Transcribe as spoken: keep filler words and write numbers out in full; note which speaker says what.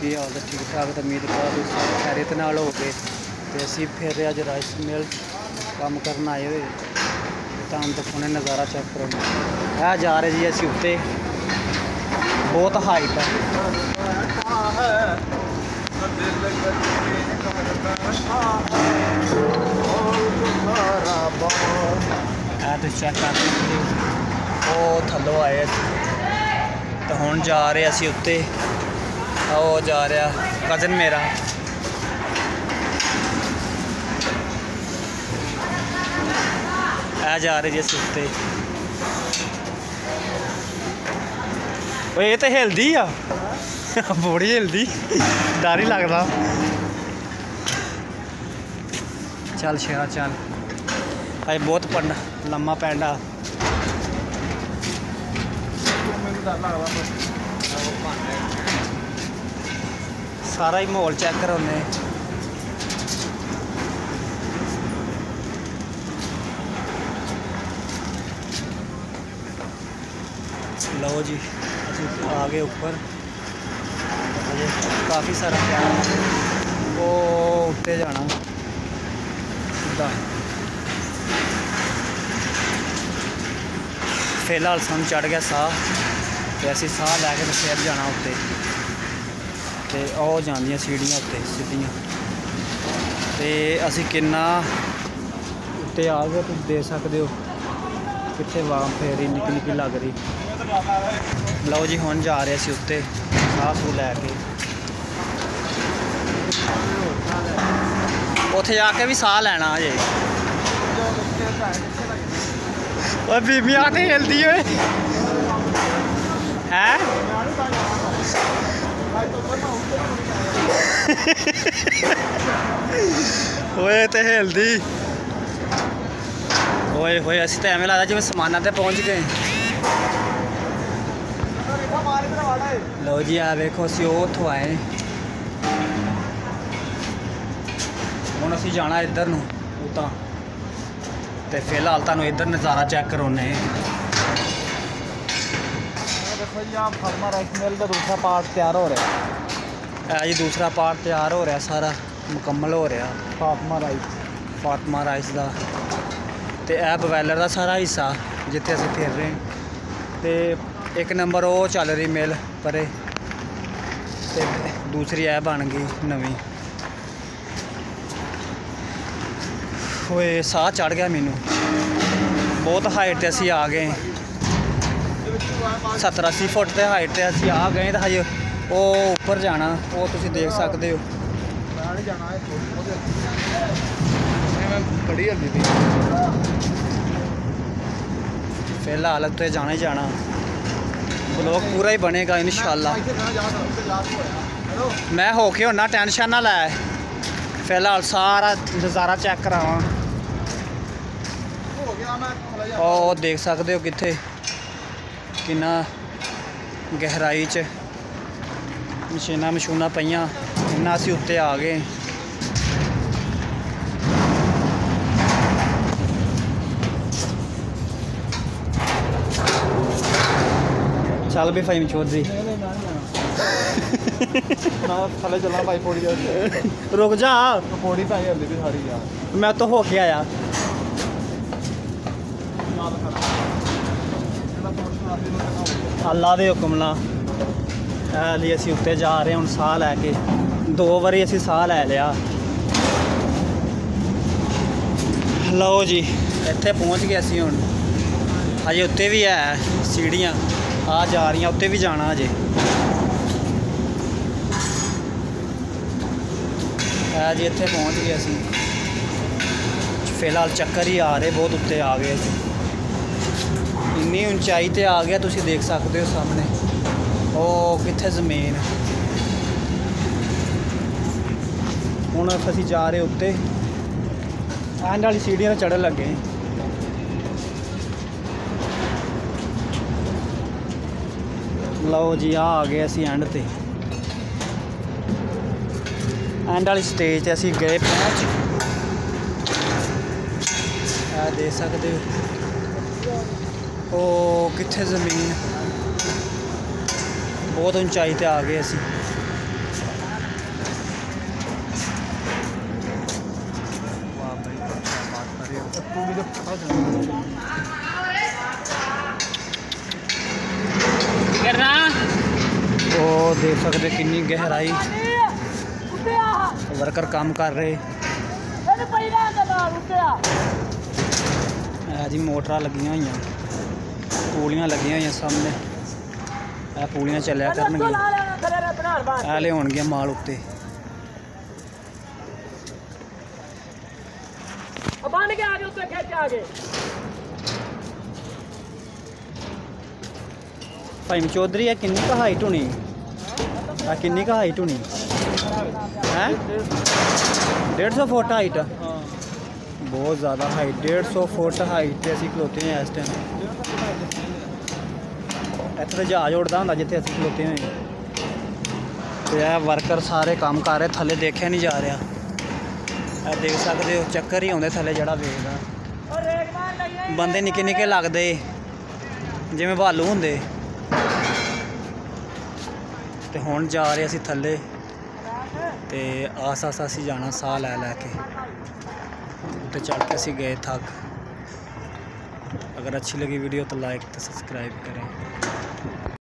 Speaker 1: की हाल है? ठीक ठाक। तो उम्मीद कर सारे खैरियत नाल हो गए। तो असी फिर अज राइस मिल काम करना आए हुए तो हम दिखाने नज़ारा चेक करो। है जा रहे जी असी उत्ते, बहुत हाइट है। तो चेक कर सकते हो थल्लों आए तो हुण जा रहे असी उत्ते। वो जा रहा कज़न मेरा। आ जा रहे जी असी उत्ते। ये तो हिलदी आ बड़ी हिलदी, डर ही लगता। चल शेरा चल, अज बहुत पढ़ना लम्मा पैंडा। सारा ही माहौल चेक कराने। लो जी आ गए ऊपर। काफ़ी सारा वो उत्ते जाना सीधा। फिलहाल सानू चढ़ गया साह, तो असी साह लैके तो फिर जाना उत्ते। तो वो जांदियां सीढ़ियां उत्ते सीधियां। तो असी किन्ना उत्ते आ गए तुम देख सकते हो, कितने वाम फेरी निक्की निक्की लग रही। लो जी हुण जा रहे असी उत्ते साह सूह लैके। उत्थे जाके भी साह लैना अजे। और बीबी आते हिलदी है ओए तो हिलदी ओए होए। असी तो एवें लगता जिवें समाना ते पहुँच गए। लो जी आ वेखो असी उत्थों आए, हुण असी जाना इधर नूं उतां। तो फिलहाल तुहानूं इधर नज़ारा चेक करवाने। देखो जी आप फातिमा राइस मिल का दूसरा पार्ट तैयार हो रहा है। जी दूसरा पार्ट तैयार हो रहा, सारा मुकम्मल हो रहा फातिमा राइस फातिमा राइस का। तो यह बवैलर का सारा हिस्सा जिथे असीं फिर रहे हैं। तो एक नंबर वो चल रही मिल परे, तो दूसरी यह बन गई नवीं। ओए साह चढ़ गया मैनू, बहुत हाइट ते असी आ गए। सत्तर अस्सी फुट ते हाइट ते असी आ गए। तो हजे वो उपर जाना, वो तुसी देख सकते हो। फिलहाल उत्ते जाना ही जाना। ब्लॉग पूरा ही बनेगा इंशाल्लाह। मैं होके होना, टेंशन ना लै। फिलहाल सारा नज़ारा चेक करावा। और देख सकते हो कित्थे किन्ना गहराई च मशीना मशूना पईयां। इन्ना असी उत्ते आ गए। चल भी फाइम चौधरी थले चलना भाई पौड़ी। रुक जा पौड़ी तो आई भी सारी यार, मैं तो होके आया। अल्लाह दे हुक्म नाल असी उत्ते जा रहे हैं। साह लैके दो बारी असी साह लै लिया। लो जी इत्थे पहुँच गए असी। हुण अजे उत्ते भी है सीढ़ियाँ आ जा रही, उत्ते भी जाना अजे। है जी इत्थे पहुँच गए असी। फिलहाल चक्कर ही आ रहे, बहुत उत्ते आ गए असी। इन्नी ऊंचाई ते आ गया, तुसी देख सकते हो सामने ओ कित्थे जमीन। हुण असी जा रहे उत्ते, एंड वाली सीढ़ियां चढ़न लगे। लो जी आ आ गए असी एंड ते। एंड वाली स्टेज ते असी गए पहुँच। देख सकते हो ओ कित्थे ज़मीन, बहुत ऊंचाई ते आ गए असी। देख सकते कितनी गहराई वर्कर काम कर रहे जी। मोटर लगियां हुई पूलियां लगियां हुई सामने पूलियां चलिया करनगियां ले होणगियां माल उत्ते भाई चौधरी है किन्नी का हाइट होनी किन्नी का हाइट होनी है डेढ़ सौ फुट हाइट बहुत ज़्यादा हाइट डेढ़ सौ फुट हाइट असी खलोते हैं इस टाइम इतने जहाज उड़ता होंगे जिते असी खलोते हैं तो यह वर्कर सारे काम कर रहे थले देखा नहीं जा रहा देख सकते हो चक्कर ही आते थले जड़ा वेखदा बंदे निके निके लगते जिमें भालू होंगे तो हुण जा रहे असी थले तो आस आस असी जाना साह लै लैके तो चढ़ के असी गए थक। अगर अच्छी लगी वीडियो तो लाइक तो सब्सक्राइब करें।